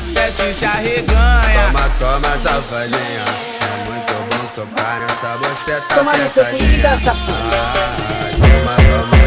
desce se arreganha. Toma, toma, safadinha. É muito bom socar nessa buceta Toma no teu apertadinha. safada. Toma, toma.